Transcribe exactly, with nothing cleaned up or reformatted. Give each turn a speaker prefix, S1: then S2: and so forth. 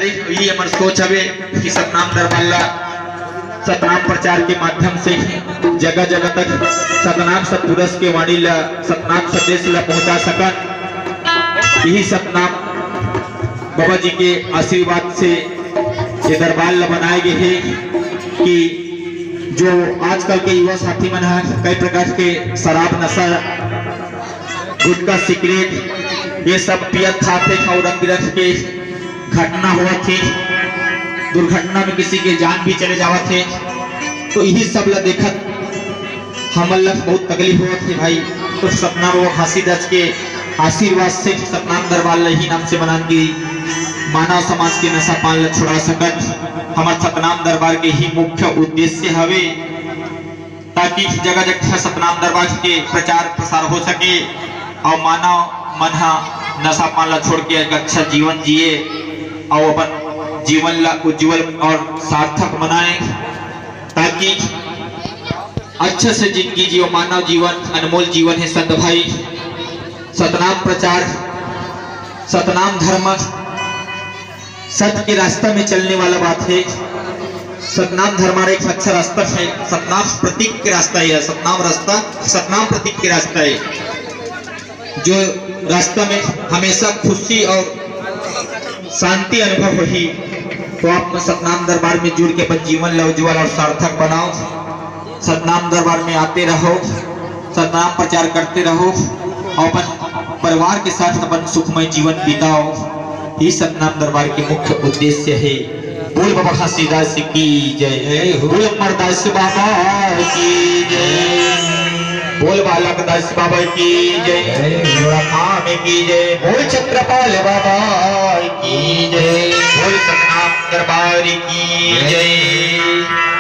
S1: हमारी यही हमार सोच हवे कि सतनाम दरबार ला सतनाम प्रचार के माध्यम से जगह जगह तक सतनाम सतपुरुष के वाणी ला सतनाम संदेश ला पहुंचा सकन। यही सतनाम बाबा जी के आशीर्वाद से ये दरबार ला बनाए गए हैं कि जो आजकल के युवा साथी मन है कई प्रकार के शराब नशा गुटखा सिगरेट ये सब पियत खाते और रंग बिरंग के घटना हुआ थी, दुर्घटना में किसी के जान भी चले जावा थे। तो यही सब ला देखत हमन ला बहुत तकलीफ हुआ थे भाई। तो सतनाम वो हंसी दस के आशीर्वाद से सतनाम दरबार ला ही नाम से बनान की मानव समाज के नशा पान ला छुड़ा सकत हमार सतनाम दरबार के ही मुख्य उद्देश्य हवे, ताकि जगह जगह सतनाम दरबार के प्रचार प्रसार हो सके और मानव मन नशा पान ला छोड़ के एक अच्छा जीवन जिए और अपन जीवन ला उज्जवल और सार्थक बनाए, ताकि अच्छे से जिंदगी जियो। मानव जीवन अनमोल जीवन है संत भाई। सतनाम प्रचार सतनाम धर्म सत्य के रास्ता में चलने वाला बात है। सतनाम धर्म एक अच्छा रास्ता है। सतनाम प्रतीक के रास्ता है। सतनाम रास्ता सतनाम प्रतीक के रास्ता है जो रास्ता में हमेशा खुशी और शांति अनुभव होगी। तो आप सतनाम दरबार में जुड़ के अपन जीवन ला उज्जवल और सार्थक बनाओ। सतनाम दरबार में आते रहो, सतनाम प्रचार करते रहो और अपन परिवार के साथ अपन सुखमय जीवन बिताओ। ये सतनाम दरबार के मुख्य उद्देश्य है। बोल बाबा घासीदास की जय, बोल अमरदास बाबा की जय, बोल बालक दास बाबा की जय, खाम की जय, बोल छत्रपाल बाबा की जय, बोल सतनाम दरबार की जय।